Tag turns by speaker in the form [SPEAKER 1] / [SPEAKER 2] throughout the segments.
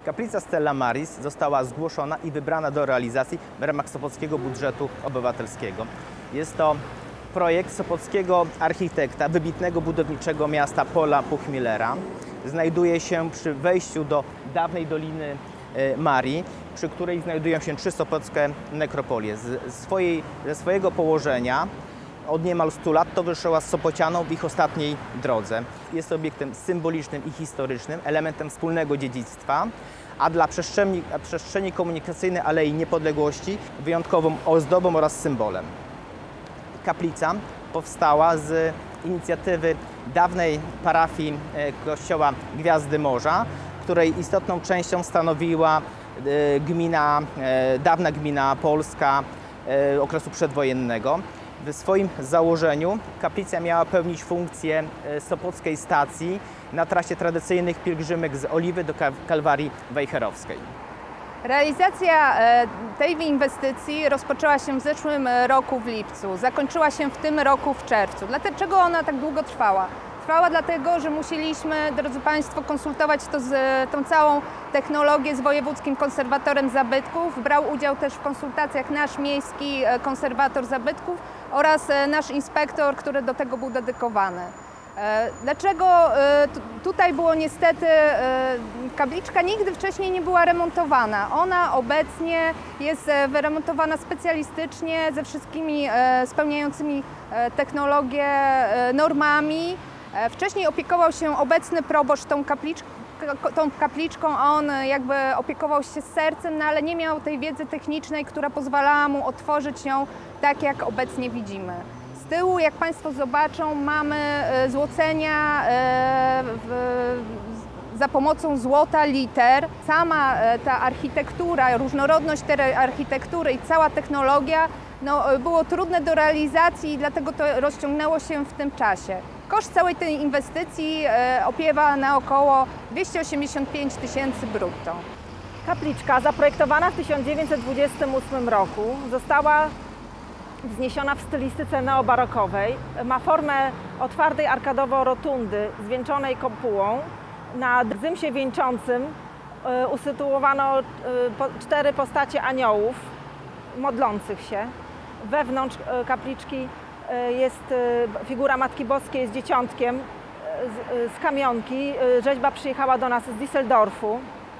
[SPEAKER 1] Kaplica Stella Maris została zgłoszona i wybrana do realizacji w ramach Sopockiego Budżetu Obywatelskiego. Jest to projekt sopockiego architekta, wybitnego budowniczego miasta Paula Puchmillera. Znajduje się przy wejściu do dawnej Doliny Marii, przy której znajdują się 3 sopockie nekropolie. Ze swojego położenia od niemal 100 lat towarzyszyła Sopocianom w ich ostatniej drodze. Jest obiektem symbolicznym i historycznym, elementem wspólnego dziedzictwa, a dla przestrzeni komunikacyjnej Alei Niepodległości wyjątkową ozdobą oraz symbolem. Kaplica powstała z inicjatywy dawnej parafii kościoła Gwiazdy Morza, której istotną częścią stanowiła dawna gmina polska okresu przedwojennego. W swoim założeniu kaplica miała pełnić funkcję sopockiej stacji na trasie tradycyjnych pielgrzymek z Oliwy do Kalwarii Wejherowskiej.
[SPEAKER 2] Realizacja tej inwestycji rozpoczęła się w zeszłym roku w lipcu, zakończyła się w tym roku w czerwcu. Dlaczego ona tak długo trwała? Trwała dlatego, że musieliśmy, drodzy Państwo, konsultować tą całą technologię z Wojewódzkim Konserwatorem Zabytków. Brał udział też w konsultacjach nasz miejski konserwator zabytków oraz nasz inspektor, który do tego był dedykowany. Dlaczego tutaj było niestety, kapliczka nigdy wcześniej nie była remontowana. Ona obecnie jest wyremontowana specjalistycznie ze wszystkimi spełniającymi technologię normami. Wcześniej opiekował się obecny proboszcz tą kapliczką, on jakby opiekował się sercem, no ale nie miał tej wiedzy technicznej, która pozwalała mu otworzyć ją tak, jak obecnie widzimy. Z tyłu, jak Państwo zobaczą, mamy złocenia za pomocą złota liter. Sama ta architektura, różnorodność tej architektury i cała technologia było trudne do realizacji i dlatego to rozciągnęło się w tym czasie. Koszt całej tej inwestycji opiewa na około 285 000 brutto.
[SPEAKER 3] Kapliczka zaprojektowana w 1928 roku została wzniesiona w stylistyce neobarokowej. Ma formę otwartej arkadowo-rotundy zwieńczonej kopułą. Na gzymsie wieńczącym usytuowano 4 postacie aniołów modlących się. Wewnątrz kapliczki jest figura Matki Boskiej z dzieciątkiem z kamionki. Rzeźba przyjechała do nas z Düsseldorfu.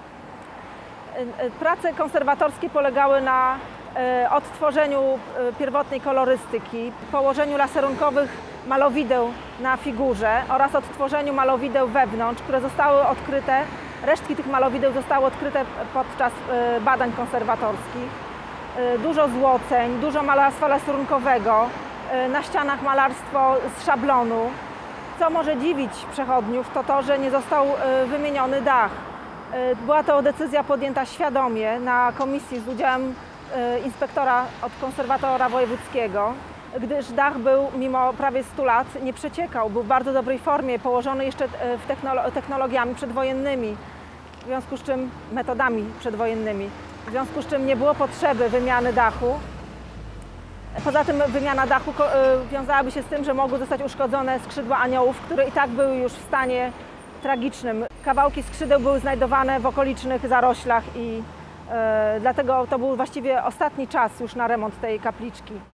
[SPEAKER 3] Prace konserwatorskie polegały na odtworzeniu pierwotnej kolorystyki, położeniu laserunkowych malowideł na figurze oraz odtworzeniu malowideł wewnątrz, które zostały odkryte. Resztki tych malowideł zostały odkryte podczas badań konserwatorskich. Dużo złoceń, dużo malarstwa laserunkowego, na ścianach malarstwo z szablonu. Co może dziwić przechodniów, to to, że nie został wymieniony dach. Była to decyzja podjęta świadomie na komisji z udziałem inspektora od konserwatora wojewódzkiego, gdyż dach był mimo prawie 100 lat nie przeciekał, był w bardzo dobrej formie, położony jeszcze technologiami przedwojennymi, w związku z czym metodami przedwojennymi, w związku z czym nie było potrzeby wymiany dachu. Poza tym wymiana dachu wiązałaby się z tym, że mogły zostać uszkodzone skrzydła aniołów, które i tak były już w stanie tragicznym. Kawałki skrzydeł były znajdowane w okolicznych zaroślach i dlatego to był właściwie ostatni czas już na remont tej kapliczki.